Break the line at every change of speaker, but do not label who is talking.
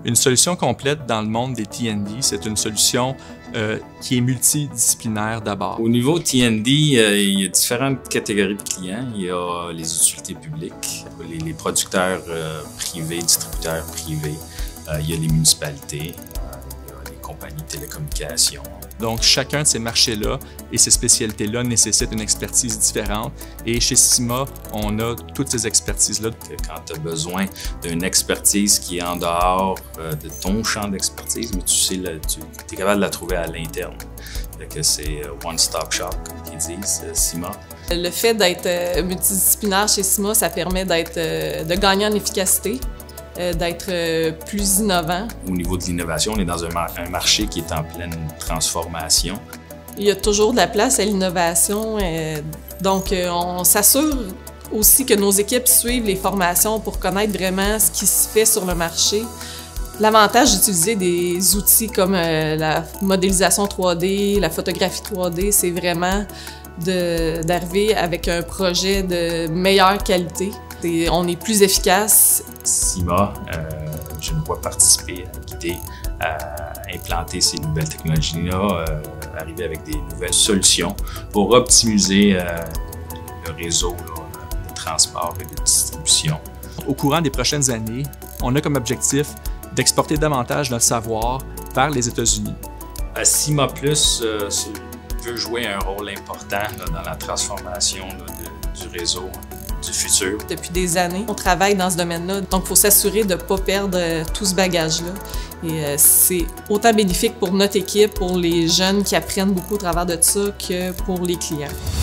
Une solution complète dans le monde des TND, c'est une solution qui est multidisciplinaire d'abord.
Au niveau TND, il y a différentes catégories de clients. Il y a les utilités publiques, les producteurs privés, distributeurs privés, il y a les municipalités, il y a les compagnies de télécommunications.
Donc, chacun de ces marchés-là et ces spécialités-là nécessitent une expertise différente. Et chez Cima, on a toutes ces expertises-là.
Quand tu as besoin d'une expertise qui est en dehors de ton champ d'expertise, mais tu sais, tu es capable de la trouver à l'interne. C'est one-stop shop, comme ils disent, Cima.
Le fait d'être multidisciplinaire chez Cima, ça permet de gagner en efficacité, d'être plus innovant.
Au niveau de l'innovation, on est dans un marché qui est en pleine transformation.
Il y a toujours de la place à l'innovation, donc on s'assure aussi que nos équipes suivent les formations pour connaître vraiment ce qui se fait sur le marché. L'avantage d'utiliser des outils comme la modélisation 3D, la photographie 3D, c'est vraiment d'arriver avec un projet de meilleure qualité. On est plus efficace.
Cima, je me vois participer, guider à implanter ces nouvelles technologies-là, arriver avec des nouvelles solutions pour optimiser le réseau de transport et de distribution.
Au courant des prochaines années, on a comme objectif d'exporter davantage notre savoir vers les États-Unis.
Cima Plus veut jouer un rôle important dans la transformation du réseau du futur.
Depuis des années, on travaille dans ce domaine-là, donc il faut s'assurer de ne pas perdre tout ce bagage-là. Et c'est autant bénéfique pour notre équipe, pour les jeunes qui apprennent beaucoup au travers de ça, que pour les clients.